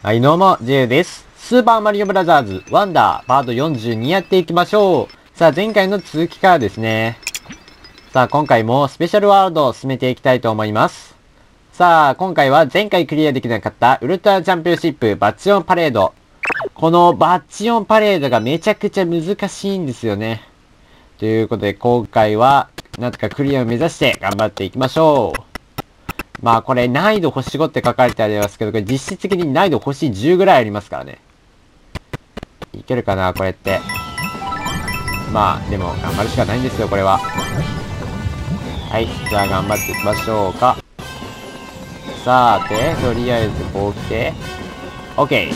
はい、どうも、ジェイです。スーパーマリオブラザーズ、ワンダー、パート42やっていきましょう。さあ、前回の続きからですね。さあ、今回もスペシャルワールドを進めていきたいと思います。さあ、今回は前回クリアできなかったウルトラチャンピオンシップバッチオンパレード。このバッチオンパレードがめちゃくちゃ難しいんですよね。ということで、今回は、なんとかクリアを目指して頑張っていきましょう。まあこれ難易度星5って書かれてありますけど、これ実質的に難易度星10ぐらいありますからね。いけるかなこれって。まあでも頑張るしかないんですよこれは。はい、じゃあ頑張っていきましょうか。さて、とりあえずこう来て OK。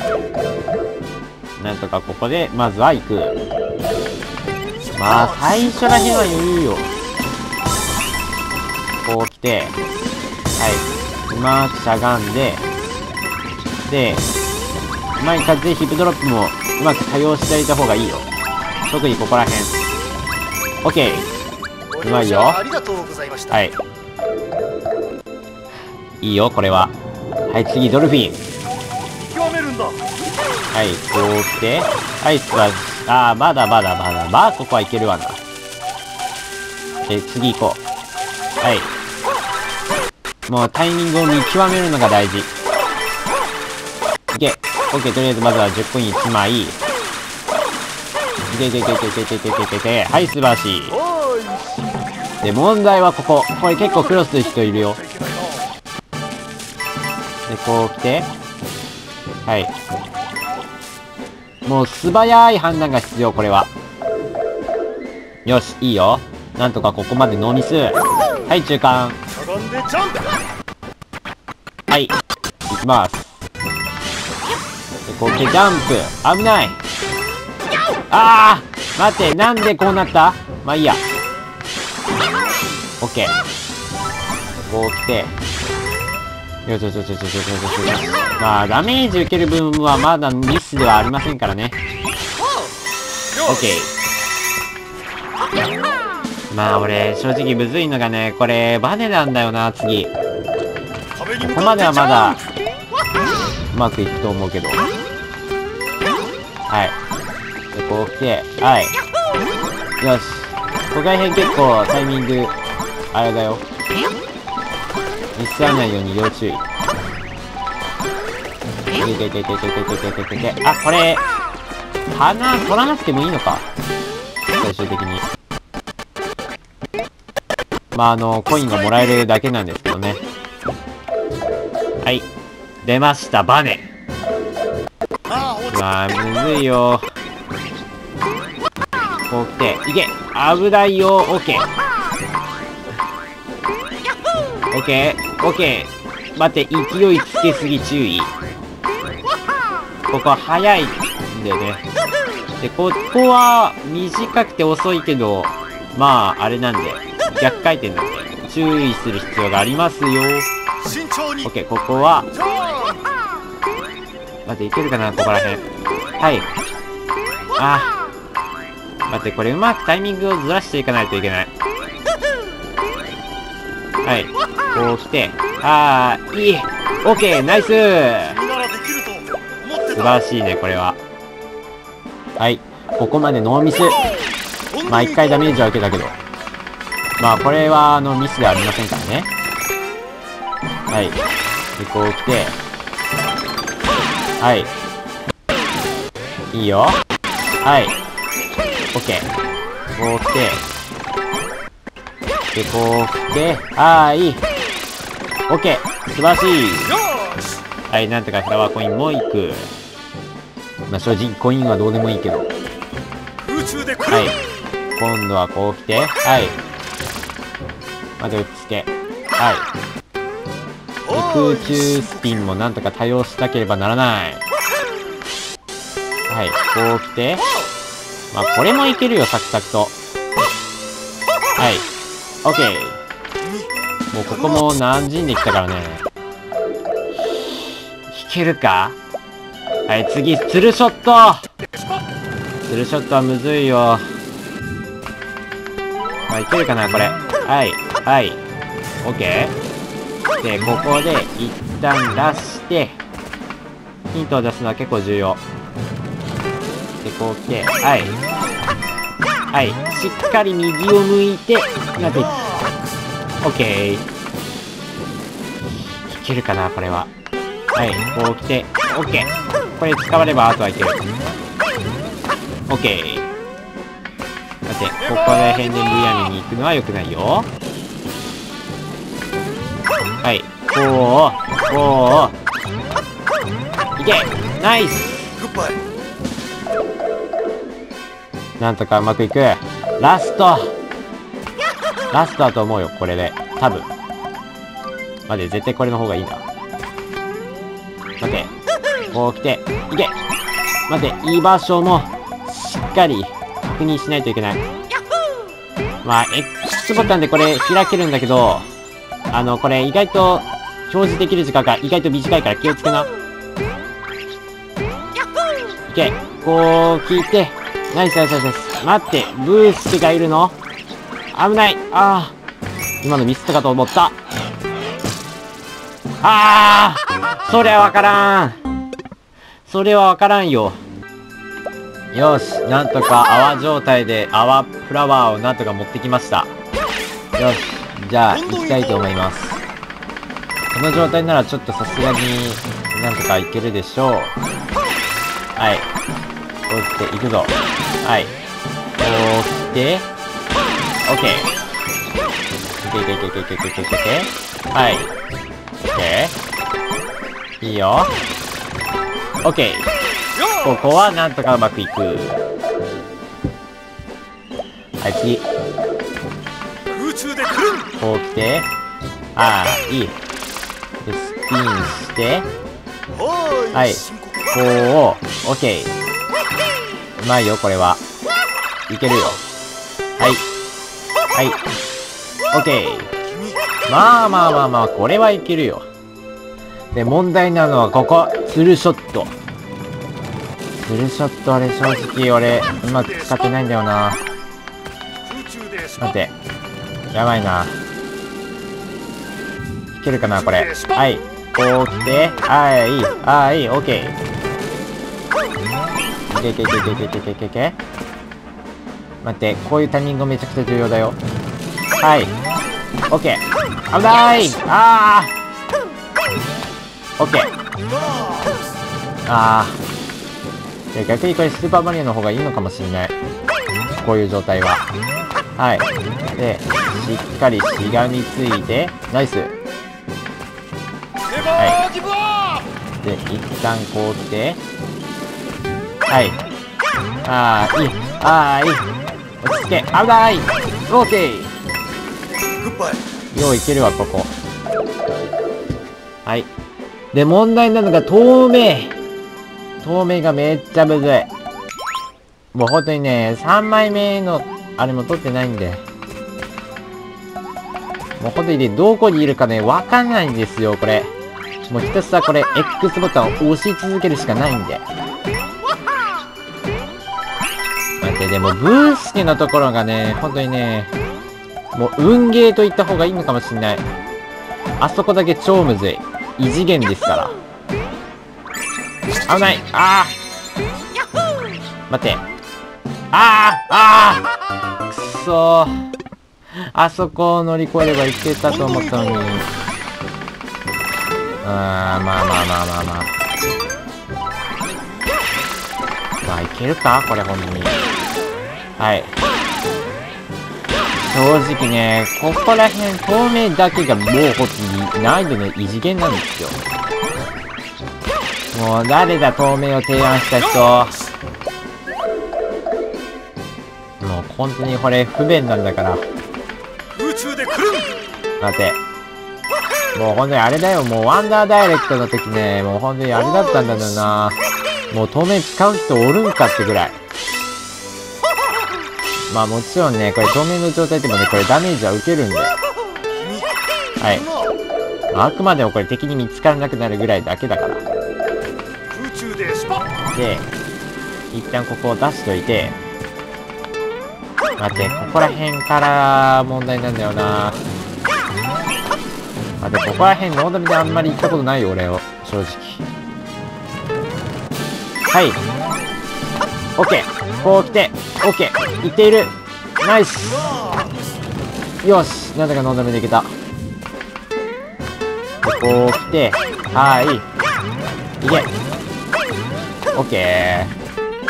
なんとかここでまずは行く。まあ最初らへんは余裕よ。こう来て、はい。うまくしゃがんで、で、うまい感じでヒップドロップもうまく多用してあげた方がいいよ。特にここら辺。オッケー。うまいよ。はい。いいよ、これは。はい、次、ドルフィン。はい、こう来て。はい、まだ、まあ、ここはいけるわな。次行こう。はい。もうタイミングを見極めるのが大事。いけ。オッケー、とりあえずまずは10コイン1枚。いけ。はい、素晴らしい。で、問題はここ。これ結構クロスする人いるよ。で、こう来て。はい。もう素早い判断が必要、これは。よし、いいよ。なんとかここまでノーミス。はい、中間。はい、行きます。で、こう来てジャンプ。危ない。あー待って、なんでこうなった？まあいいや。オッケー。こう来て。よし。まあ、ダメージ受ける分はまだミスではありませんからね。オッケー。まあ俺、正直むずいのがね、これ、バネなんだよな、次。ここまではまだ、うまくいくと思うけど。はい。で、こう来て、はい。よし。ここら辺結構タイミング、あれだよ。ミスらないように要注意。あ、これ、花取らなくてもいいのか。最終的に。まあコインがもらえるだけなんですけどね。はい。出ました、バネ。うわー、むずいよ。こう来て、いけ！危ないよ、オッケー。オッケー。待って、勢いつけすぎ注意。ここは早いんでね。で、ここは短くて遅いけど、まあ、あれなんで、逆回転なんで、注意する必要がありますよ。オッケー、ここは、待って、いけるかな、ここら辺。はい。待って、これうまくタイミングをずらしていかないといけない。はい。こう来て、いい。オッケー、ナイスー。素晴らしいね、これは。はい。ここまでノーミス。まあ、一回ダメージは受けたけど。まあ、これは、ミスではありませんからね。はい。で、こう来て。はい。いいよ。はい。オッケー。こう来て。で、こう来て。いい。オッケー。素晴らしい。はい、なんとかフラワーコインもいく。まあ、正直コインはどうでもいいけど。はい。今度はこう来て。はい。まず打ちつけ。はい。で、空中スピンもなんとか多用しなければならない。はい。こう来て。まあ、これもいけるよ、サクサクと。はい。オッケー。もうここも馴染んできたからね。いけるか？はい、次、ツルショット！ツルショットはむずいよ。まあ、いけるかな、これ。はい。オッケー。で、ここで、一旦出して、 ヒントを出すのは結構重要。で、こう来て、はい。はい。しっかり右を向いて、なっていく。オッケー。いけるかな、これは。はい。こう来て、オッケー。これ使われば、あとはいける。オッケー。待って、ここら辺でむやみに行くのは良くないよ。はい。こう。いけ！ナイス！なんとかうまくいく。ラストだと思うよ、これで。多分。待って、絶対これの方がいいな。待って。こう来て、いけ！待って、いい場所も、しっかり、確認しないといけない。まあ、X ボタンでこれ開けるんだけど、これ意外と、表示できる時間が意外と短いから気をつけな。いけ！こう聞いて、ナイス。待って、ブースケがいるの？危ない。ああ。今のミスったかと思った。ああ！それはわからんよ。よし、なんとか泡状態で泡フラワーをなんとか持ってきました。よし、じゃあ行きたいと思います。この状態ならちょっとさすがになんとかいけるでしょう。はい。こう来て、行くぞ。はい。こう来て、オッケー。いけ。はい。オッケー。いいよ。オッケー。ここはなんとかうまくいく。はい、次。こう来て、ああ、いい。で、スピンして、はい。こう、オッケー。うまいよ、これは。いけるよ。はい。オッケー。まあ、これはいけるよ。で、問題なのはここ。ツルショット。ツルショットあれ正直俺、うまく使ってないんだよな。待って。やばいな。いけるかな、これ。はい。こう来て、はい、オッケー。いけ。待って、こういうタイミングめちゃくちゃ重要だよ。はい。オッケー。危ない！あー！オッケー。あー。逆にこれスーパーマリオの方がいいのかもしれない。こういう状態は。はい。で、しっかりしがみついて、ナイス。はい。で、一旦こう来て、はい。いい。落ち着け。危ない！オーケー！よういけるわ、ここ。はい。で、問題なのが透明がめっちゃむずい。もうほんとにね、3枚目の、あれも取ってないんで。もうほんとにね、どこにいるかね、わかんないんですよ、これ。もうひたすらこれ、X ボタンを押し続けるしかないんで。待って、でも、ブースケのところがね、ほんとにね、もう運ゲーと言った方がいいのかもしんない。あそこだけ超むずい。異次元ですから。危ない！あー！待って。くそー。あそこを乗り越えればいけたと思ったのに。まあ。まあ、いけるかこれ、ほんとに。はい。正直ね、ここら辺透明だけがもうほんとに難易度の異次元なんですよ。もう誰だ透明を提案した人。もう本当にこれ不便なんだから。待て。もう本当にあれだよ、もうワンダーダイレクトの時ね、もう本当にあれだったんだよな。もう透明使う人おるんかってぐらい。まあもちろんね、これ透明の状態でもね、これダメージは受けるんで。はい。あくまでもこれ敵に見つからなくなるぐらいだけだから。で、一旦ここを出しといて、待って、ここら辺から問題なんだよな。待って、ここら辺ノーダメであんまり行ったことないよ、俺を。正直。 はい。オッケー。こう来て、オッケー。いっている。ナイス。よし。なぜかノーダメでいけた。で、こう来て、はい。いけ。オッケー。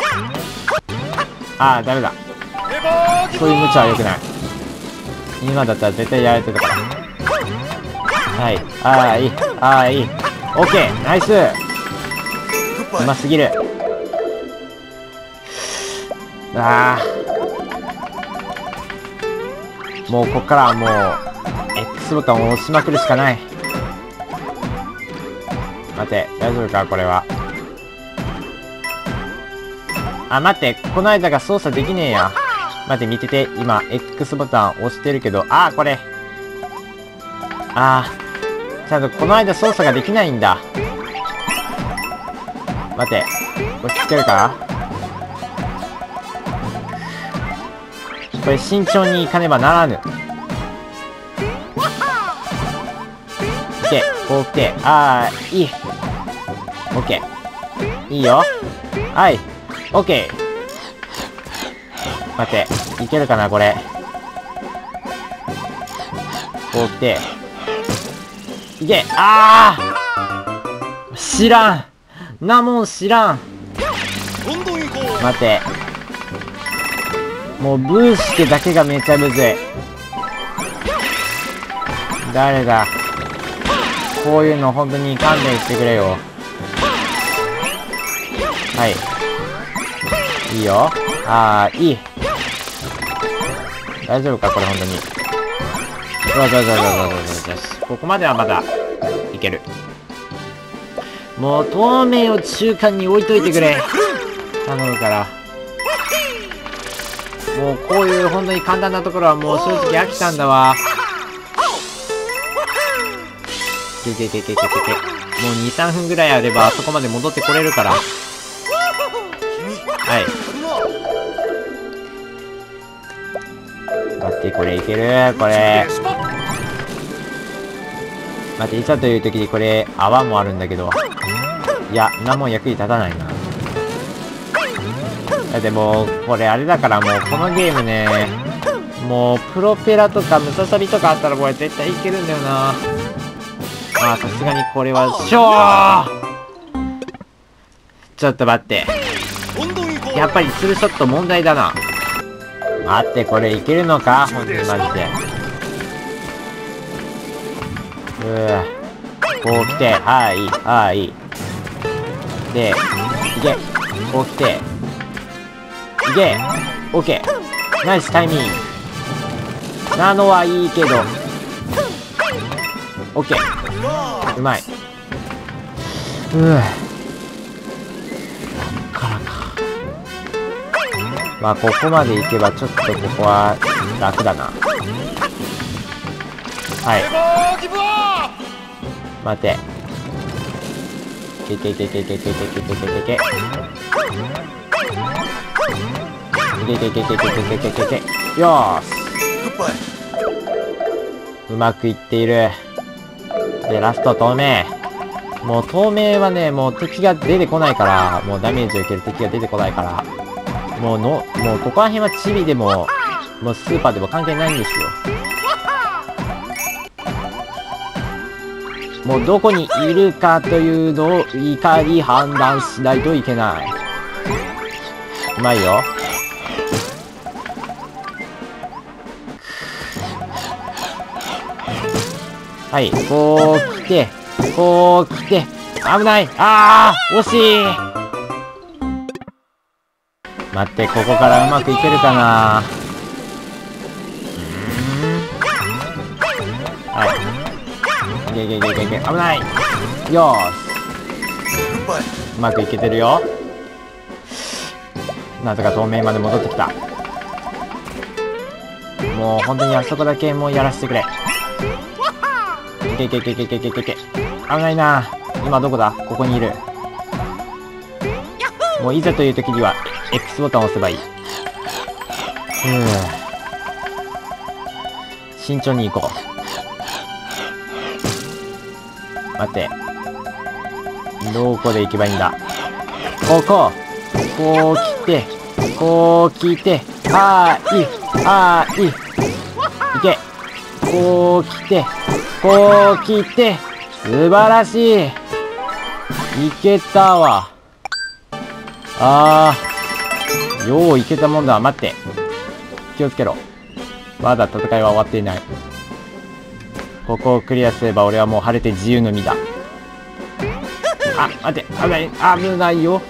あー、ダメだ。そういう無茶は良くない。今だったら絶対やられてたから。はい。はい。はい。オッケー。ナイス。うますぎる。あー。もうこっからはもう X ボタンを押しまくるしかない。待て、大丈夫かこれは。あ、待って、この間が操作できねえや。待って、見てて。今 X ボタン押してるけど、あー、これ。あー、ちゃんとこの間操作ができないんだ。待て、これつけるか。これ慎重に行かねばならぬ。来て、こう来て、あー、いい。オッケー。いいよ。はい。オッケー。待って、いけるかな、これ。こう来て。いけ。あー、知らん。なもん知らん。待って。もうブーシケだけがめちゃむずい。誰だ。こういうの本当に勘弁してくれよ。はい。いいよ。あー、いい。大丈夫かこれ本当に。よし。ここまではまだいける。もう透明を中間に置いといてくれ。頼むから。もうこういう本当に簡単なところはもう正直飽きたんだわ。もう2、3分ぐらいあればあそこまで戻ってこれるから。はい。待って、これいけるこれ。待って、いざという時にこれ、泡もあるんだけど。いや、何も役に立たないな。だってもう、これあれだからもう、このゲームね、もう、プロペラとかムササビとかあったらこれ絶対いけるんだよな。まあ、さすがにこれは、ちょっと待って。やっぱりツーショット問題だな。待って、これいけるのかほんとにマジで。こう来て、はい、はい。で、いけ。こう来て。いけ。オッケー。ナイスタイミング。なのはいいけど。オッケー。うまい。からか。まあ、ここまで行けばちょっとここは楽だな。はい。待て。け。いけ。よーし。うまくいっている。で、ラスト透明。もう透明はね、もう敵が出てこないから、もうダメージを受ける敵が出てこないから、もうここら辺はチビでも、もうスーパーでも関係ないんですよ。もうどこにいるかというのを怒り判断しないといけない。うまいよ。はい、こう来て、こう来て、危ない。あー、惜しい。待って、ここからうまくいけるかな。はい。いけ。危ない。よーし。うまくいけてるよ。なぜか透明まで戻ってきた。もう本当にあそこだけもうやらせてくれ。いけ。危ないな。今どこだ？ここにいる。もういざという時には X ボタンを押せばいい。慎重に行こう。待って。どこで行けばいいんだ。 ここう来て、こう来て、はい、いけ。こう来て、こう来て、素晴らしい。いけたわ。よういけたもんだ。待って。気をつけろ。まだ戦いは終わっていない。ここをクリアすれば俺はもう晴れて自由の身だ。待って、危ない、危ないよ。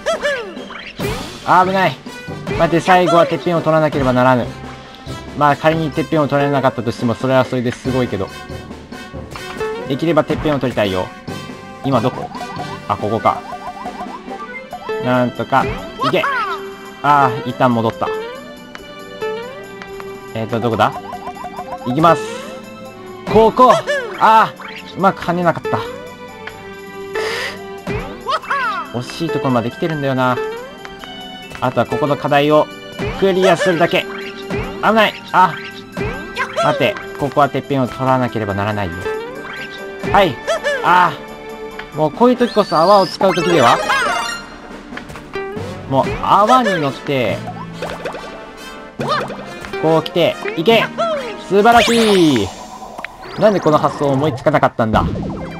危ない。待って、最後はてっぺんを取らなければならぬ。まあ仮にてっぺんを取れなかったとしても、それはそれですごいけど。できればてっぺんを取りたいよ。今どこ？ここか。なんとか、いけ！一旦戻った。どこだ？行きます。ここ！うまく跳ねなかった。惜しいところまで来てるんだよな。あとはここの課題をクリアするだけ。危ない！待って、ここはてっぺんを取らなければならないよ。はい。もうこういう時こそ泡を使う時では？もう泡に乗って、こう来て、いけ！素晴らしい！なんでこの発想を思いつかなかったんだ。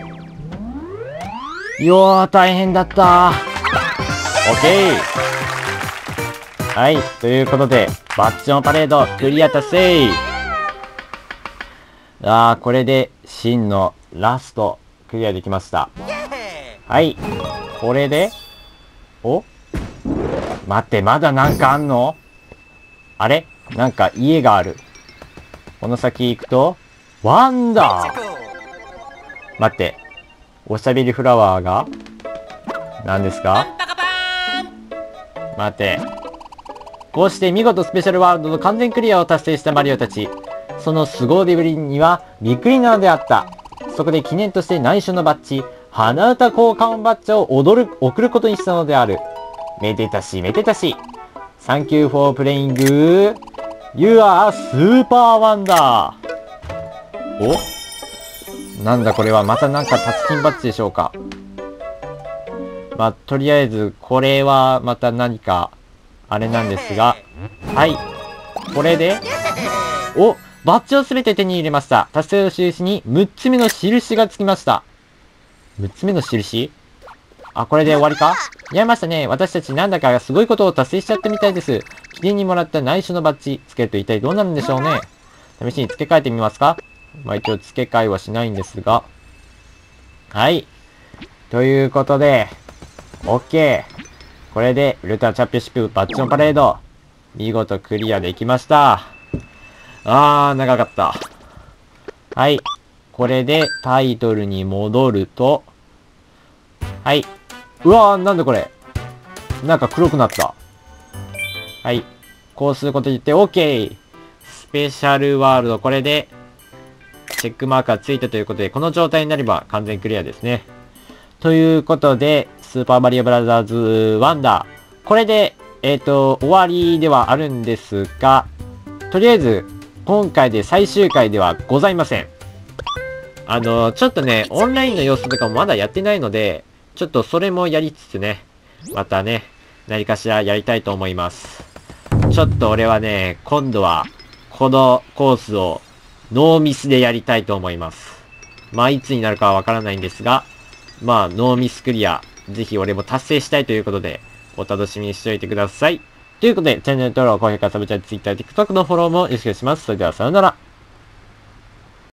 大変だった。オッケー。はい、ということで、バッチョンパレードクリア達成。これで真のラストクリアできました。はい、これで、待って、まだなんかあんの？あれ？なんか家がある。この先行くと、ワンダー！待って、おしゃべりフラワーが何ですか？待って。こうして見事スペシャルワールドの完全クリアを達成したマリオたち。その凄腕ぶりにはびっくりなのであった。そこで記念として内緒のバッジ、鼻歌交換バッジを送ることにしたのである。めでたしめでたし。Thank you for playing You are super wonder! なんだこれは、またなんかタツキンバッジでしょうか。とりあえず、これはまた何か、あれなんですが。はい。これで、バッジをすべて手に入れました。達成の印に6つ目の印がつきました。6つ目の印？これで終わりか？やりましたね。私たちなんだかすごいことを達成しちゃったみたいです。記念にもらった内緒のバッジ、つけると一体どうなるんでしょうね。試しに付け替えてみますか？一応付け替えはしないんですが。はい。ということで、OK。これで、ウルトラチャンピオンシップバッジのパレード、見事クリアできました。長かった。はい。これでタイトルに戻ると、はい。なんだこれ。なんか黒くなった。はい。こうすることによって OK。スペシャルワールド、これで、チェックマークがついたということで、この状態になれば完全クリアですね。ということで、スーパーマリオブラザーズワンダー。これで、終わりではあるんですが、とりあえず、今回で最終回ではございません。ちょっとね、オンラインの様子とかもまだやってないので、ちょっとそれもやりつつね、またね、何かしらやりたいと思います。ちょっと俺はね、今度は、このコースを、ノーミスでやりたいと思います。いつになるかはわからないんですが、ノーミスクリア、ぜひ俺も達成したいということで、お楽しみにしておいてください。ということで、チャンネル登録、高評価、サブチャンネル、Twitter、TikTok のフォローもよろしくお願いします。それではさようなら。